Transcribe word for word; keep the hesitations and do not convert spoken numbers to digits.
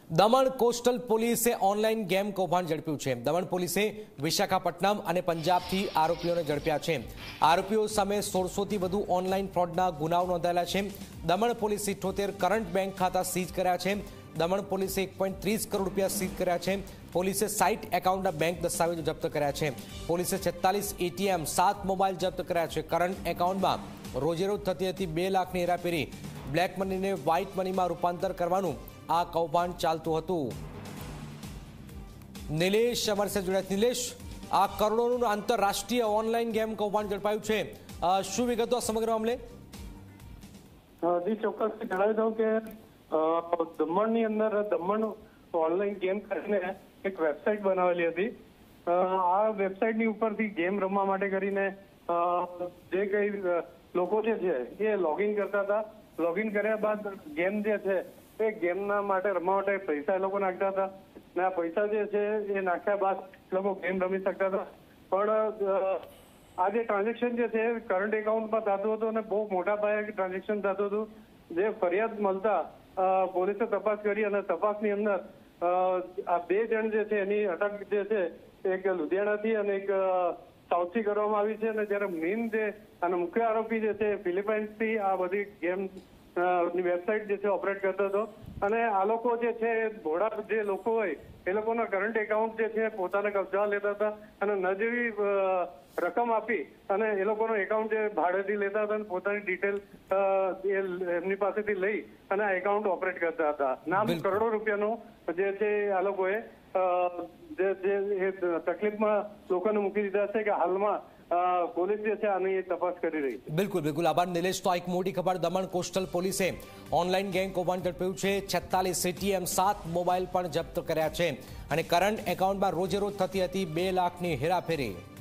Daman coastal પોલીસે online game કૌભાંડ ઝડપ્યું છે। દમણ પોલીસે વિશાખાપટ્ટનમ અને પંજાબથી આરોપીઓને ઝડપ્યા છે। આરોપીઓ સામે સોળસો થી વધુ ઓનલાઈન ફ્રોડના ગુનાઓ નોંધાયેલા છે। દમણ પોલીસે ઇઠ્ઠોતેર કરંટ બેંક ખાતા સીઝ કર્યા છે। દમણ પોલીસે એક પોઈન્ટ ત્રીસ કરોડ રૂપિયા સીઝ કર્યા છે। પોલીસે સાઠ એકાઉન્ટના બેંક દસ્તાવેજો જપ્ત કર્યા છે। પોલીસે છેતાલીસ એટીએમ સાત મોબાઈલ જપ્ત કર્યા છે। કરંટ એકાઉન્ટમાં રોજેરોજ થતી હતી બે લાખની હેરાફેરી। બ્લેક મનીને વ્હાઇટ મનીમાં રૂપાંતર કરવાનું આ કૌભાંડ ચાલતું હતું। નિલેશ અમારી સાથે જોડાયા। નિલેશ, આ કરોડોનું આંતરરાષ્ટ્રીય ઓનલાઈન ગેમ કૌભાંડ ઝડપાયું છે, શું વિગતો આ સમગ્ર મામલે? જી ચોક્કસ જણાવી દઉં કે દમણની અંદર દમણ ઓનલાઈન ગેમ કરીને એક વેબસાઇટ બનાવેલી હતી। આ વેબસાઇટની ઉપરથી ગેમ રમવા માટે કરીને જે કઈ લોકો જે છે એ લોગિન કરતા હતા। લોગિન કર્યા બાદ ગેમ જે છે એ ગેમના માટે રમવા માટે પૈસા એ લોકો નાખતા હતા ને આ પૈસા જે છે એ નાખ્યા બાદ લોકો ગેમ રમી શકતા હતા। પણ આ જે ટ્રાન્ઝેક્શન જે છે કરંટ એકાઉન્ટમાં થતું હતું અને બહુ મોટા પાયે ટ્રાન્ઝેક્શન થતું હતું। જે ફરિયાદ મળતા પોલીસે તપાસ કરી અને તપાસની અંદર આ બે જણ જે છે એની અટક જે છે એક લુધિયાણાથી અને એક સાઉથથી કરવામાં આવી છે। અને જ્યારે મેઇન જે અને મુખ્ય આરોપી જે છે ફિલિપાઇન્સથી આ બધી ગેમ ની વેબસાઇટ જે છે ઓપરેટ કરતો હતો। અને આ લોકો જે છે ભોળા જે લોકો હોય એ લોકોના કરંટ એકાઉન્ટ જે છે પોતાના કબજા લેતા હતા અને ન જેવી રકમ આપી અને એ લોકોનો એકાઉન્ટ જે ભાડેથી લેતા હતા અને પોતાની ડિટેલ એમની પાસેથી લઈ અને આ એકાઉન્ટ ઓપરેટ કરતા હતા। નામ કરોડો રૂપિયાનો જે છે આ લોકોએ જે તકલીફમાં લોકોને મૂકી દીધા છે કે હાલમાં પોલીસ જે છે આની તપાસ કરી રહી છે। બિલકુલ બિલકુલ આભાર નિલેશ। તો એક મોટી ખબર, દમણ કોસ્ટલ પોલીસે ઓનલાઈન ગેમ કૌભાંડ ઝડપ્યું છે। છેતાલીસ એટીએમ સાત મોબાઈલ પણ જપ્ત કર્યા છે અને કરંટ એકાઉન્ટમાં રોજે રોજ થતી હતી બે લાખની હેરાફેરી।